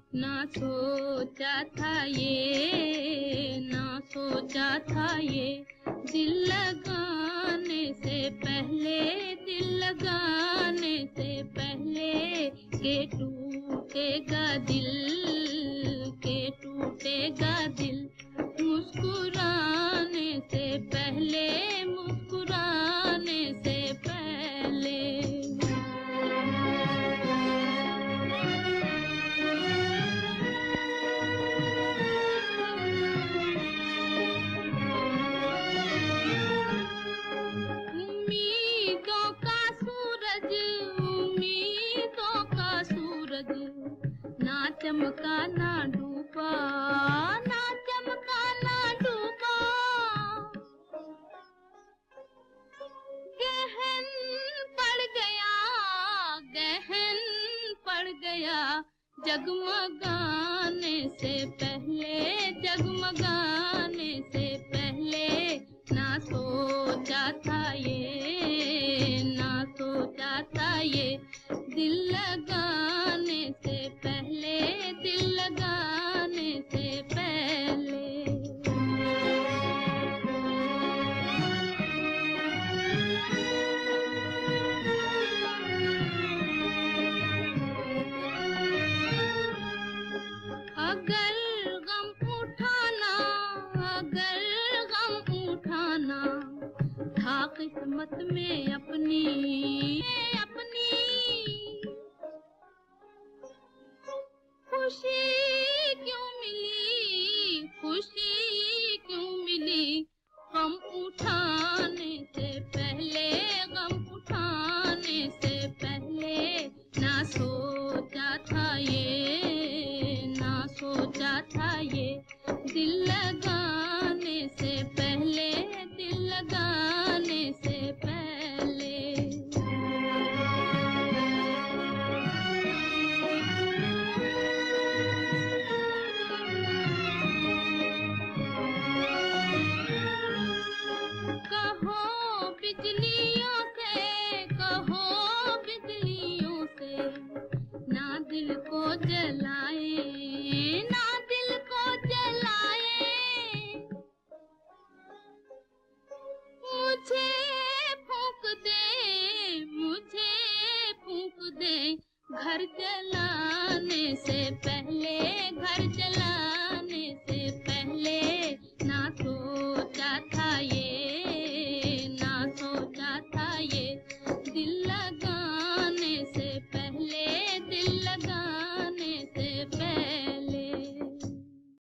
ना सोचा था ये, ना सोचा था ये, दिल लगाने से पहले, दिल लगाने से पहले के टूटेगा दिल, के टूटेगा दिल, मुस्कुराने से पहले, मुस्कुराने से पहले। उम्मीदों का सूरज, उम्मीदों का सूरज, ना चमका ना डूबा, ना चमका ना डूबा, गहन पड़ गया, गहन पड़ गया, जगमगाने से पहले, जगमगाने से पहले, ना सोचा था ये, ना सोचा था ये, दिल लगाने से पहले, दिल लगाने से पहले। अगर गम उठाना, अगर गम उठाना था किस्मत में अपनी, अपनी खुशी क्यों मिली, खुशी क्यों मिली, गम उठाने से पहले, गम उठाने से पहले, ना सोचा था ये, ना सोचा था ये, दिल लगाने से पहले, दिल लगाने से पहले। कहो बिजलियों से, कहो बिजलियों से, ना दिल को जलाए, ना दिल को जलाए, मुझे फूंक दे, मुझे फूंक दे, घर जला